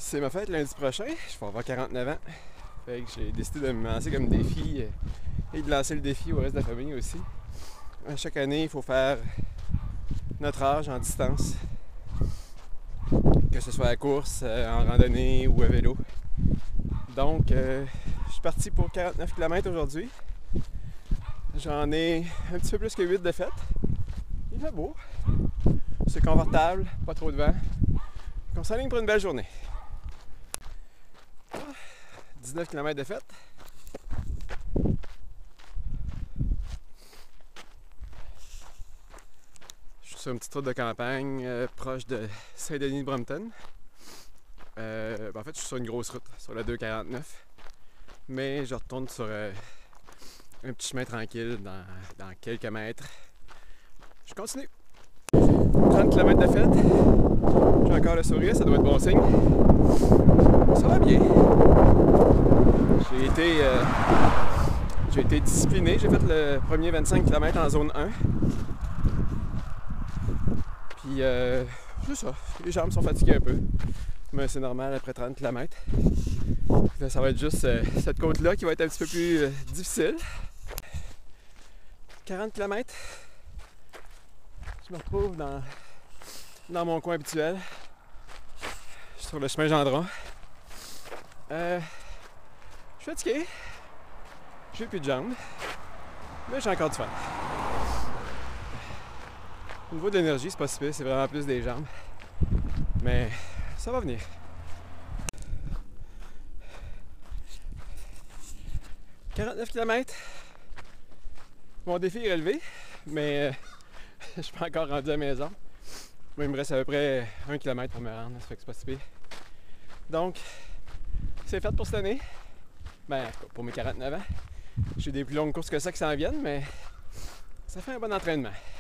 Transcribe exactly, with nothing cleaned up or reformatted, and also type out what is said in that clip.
C'est ma fête lundi prochain, je vais avoir quarante-neuf ans. Fait que j'ai décidé de me lancer comme défi et de lancer le défi au reste de la famille aussi. Chaque année, il faut faire notre âge en distance. Que ce soit à course, en randonnée ou à vélo. Donc, euh, je suis parti pour quarante-neuf kilomètres aujourd'hui. J'en ai un petit peu plus que huit de fête. Il fait beau. C'est confortable, pas trop de vent. On s'aligne pour une belle journée. dix-neuf kilomètres de fête. Je suis sur une petite route de campagne euh, proche de Saint-Denis-de-Brompton. Euh, ben en fait, je suis sur une grosse route, sur la deux quarante-neuf. Mais je retourne sur euh, un petit chemin tranquille dans, dans quelques mètres. Je continue. trente kilomètres de fête. J'ai encore le sourire, ça doit être bon signe. Ça va bien. J'ai été, euh, j'ai été discipliné. J'ai fait le premier vingt-cinq kilomètres en zone un. Puis, euh, c'est ça. Les jambes sont fatiguées un peu. Mais c'est normal après trente kilomètres. Là, ça va être juste euh, cette côte-là qui va être un petit peu plus euh, difficile. quarante kilomètres. Je me retrouve dans, dans mon coin habituel. Je suis sur le chemin Gendron. Euh, je suis fatigué. J'ai plus de jambes. Mais j'ai encore du fun. Au niveau de l'énergie, c'est pas si pire, c'est vraiment plus des jambes. Mais ça va venir. quarante-neuf kilomètres. Mon défi est relevé, mais euh, je suis pas encore rendu à la maison. Moi, il me reste à peu près un kilomètre pour me rendre, ça fait que c'est pas si pire. Donc, c'est fait pour cette année. Ben, pour mes quarante-neuf ans. J'ai des plus longues courses que ça qui s'en viennent, mais ça fait un bon entraînement.